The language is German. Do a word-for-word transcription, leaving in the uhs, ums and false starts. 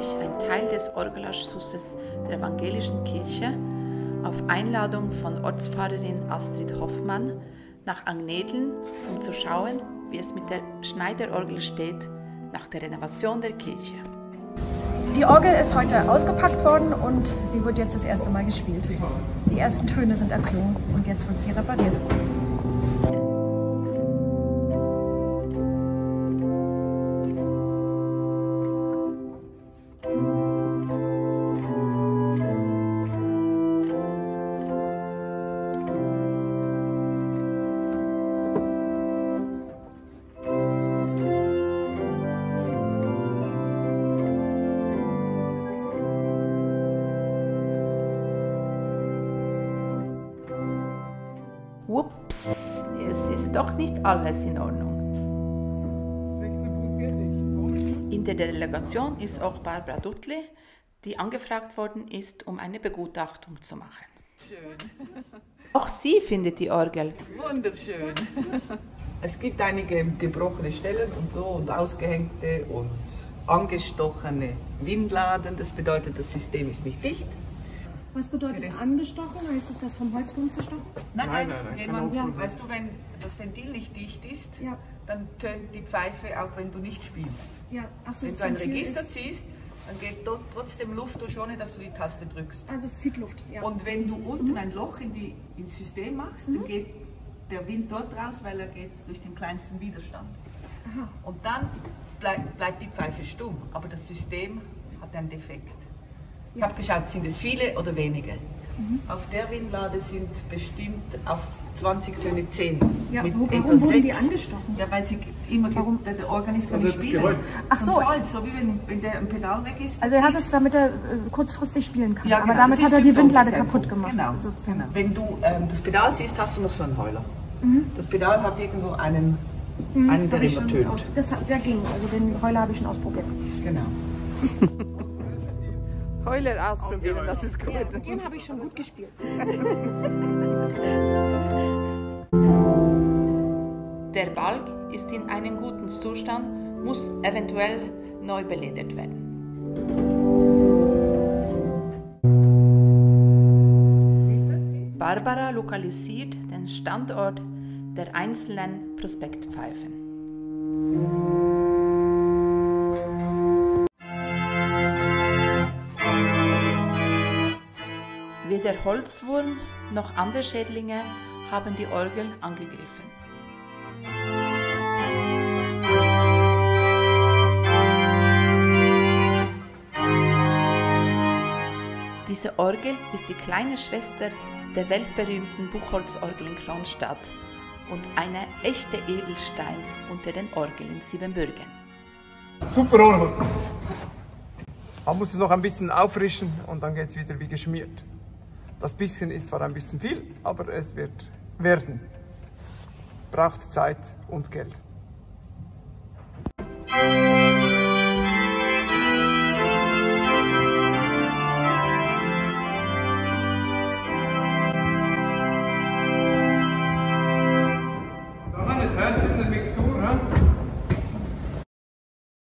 ein Teil des Orgelausschusses der Evangelischen Kirche auf Einladung von Ortspfarrerin Astrid Hoffmann nach Agnedln, um zu schauen, wie es mit der Schneiderorgel steht nach der Renovation der Kirche. Die Orgel ist heute ausgepackt worden und sie wird jetzt das erste Mal gespielt. Die ersten Töne sind erklungen und jetzt wird sie repariert. Ups, es ist doch nicht alles in Ordnung. In der Delegation ist auch Barbara Duttli, die angefragt worden ist, um eine Begutachtung zu machen. Schön. Auch sie findet die Orgel Wunderschön. Es gibt einige gebrochene Stellen und so und ausgehängte und angestochene Windladen. Das bedeutet, das System ist nicht dicht. Was bedeutet angestochen? Heißt das, das vom Holzwurm zerstochen? Nein, nein, nein, nein, jemand, ja. weißt du, wenn das Ventil nicht dicht ist, Ja. dann tönt die Pfeife, auch wenn du nicht spielst. Ja. Ach so, Wenn das du ein Ventil Register ist, ziehst, dann geht dort trotzdem Luft durch, ohne dass du die Taste drückst. also es zieht Luft. Ja. Und wenn du unten ein Loch in die, ins System machst, dann geht der Wind dort raus, weil er geht durch den kleinsten Widerstand. Aha. Und dann bleib, bleibt die Pfeife stumm, aber das System hat einen Defekt. Ich habe geschaut, sind es viele oder wenige? Mhm. Auf der Windlade sind bestimmt auf zwanzig Töne zehn. Ja, mit warum etwa wurden die sechs. angestochen? Ja, weil sie immer Warum? der, der Organismus Also spielen. gerollt. Ach so. Und Holz, so wie wenn, wenn der ein Pedal weg ist. Also er hat ziehst- es, damit er äh, kurzfristig spielen kann. Ja, Aber genau, damit das hat ist er die Windlade Symptombekämpfung. kaputt gemacht. Genau, sozusagen. genau. Wenn du ähm, das Pedal ziehst, hast du noch so einen Heuler. Mhm. Das Pedal hat irgendwo einen, Mhm, einen der hab ich immer schon tönt. aus, das, hat- der ging, also den Heuler habe ich schon ausprobiert. Genau. Heuler ausprobieren, das ist gut. Ja, mit dem habe ich schon gut gespielt. Der Balg ist in einem guten Zustand, muss eventuell neu beledert werden. Barbara lokalisiert den Standort der einzelnen Prospektpfeifen. Weder Holzwurm noch andere Schädlinge haben die Orgel angegriffen. Diese Orgel ist die kleine Schwester der weltberühmten Buchholzorgel in Kronstadt und eine echte Edelstein unter den Orgeln in Siebenbürgen. Super Orgel. Man muss es noch ein bisschen auffrischen und dann geht es wieder wie geschmiert. Das bisschen ist zwar ein bisschen viel, aber es wird werden. Braucht Zeit und Geld.